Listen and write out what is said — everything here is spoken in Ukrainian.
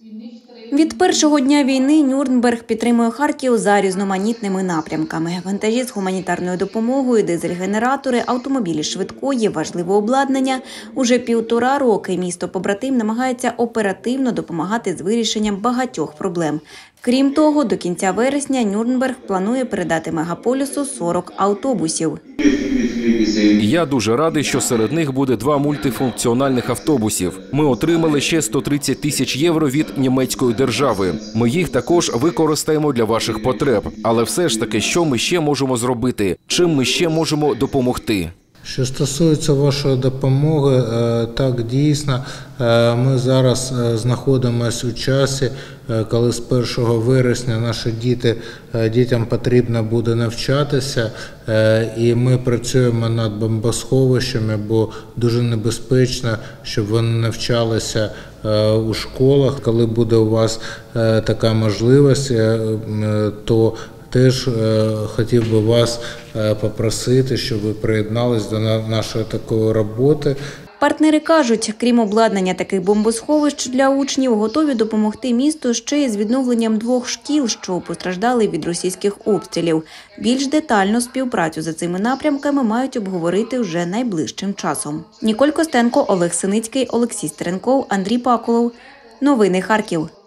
Від першого дня війни Нюрнберг підтримує Харків за різноманітними напрямками. Вантажі з гуманітарною допомогою, дизель-генератори, автомобілі швидкої, важливе обладнання. Уже 1,5 роки місто-побратим намагається оперативно допомагати з вирішенням багатьох проблем. Крім того, до кінця вересня Нюрнберг планує передати мегаполісу 40 автобусів. Я дуже радий, що серед них буде 2 мультифункціональних автобусів. Ми отримали ще 130 тисяч євро від німецької держави. Ми їх також використаємо для ваших потреб. Але все ж таки, що ми ще можемо зробити? Чим ми ще можемо допомогти? Що стосується вашої допомоги, так дійсно, ми зараз знаходимося у часі, коли з 1 вересня дітям потрібно буде навчатися, і ми працюємо над бомбосховищами, бо дуже небезпечно, щоб вони навчалися у школах. Коли буде у вас така можливість, то теж хотів би вас попросити, щоб ви приєдналися до нашої такої роботи. Партнери кажуть, крім обладнання таких бомбосховищ для учнів, готові допомогти місту ще й з відновленням 2 шкіл, що постраждали від російських обстрілів. Більш детально співпрацю за цими напрямками мають обговорити вже найближчим часом. Ніколь Костенко, Олег Синицький, Олексій Стеренков, Андрій Паколов. Новини Харків.